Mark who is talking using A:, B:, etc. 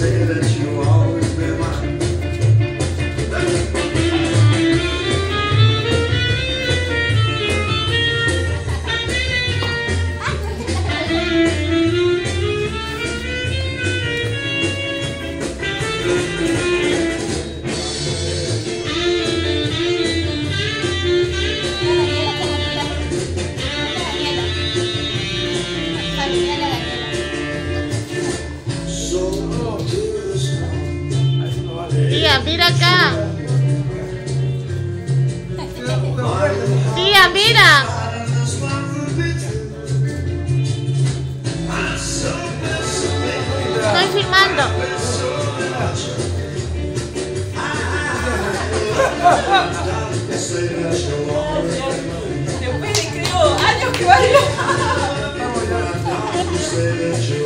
A: Tía, mira acá. Tía, mira. Estoy filmando.
B: Después de creo años que bailó.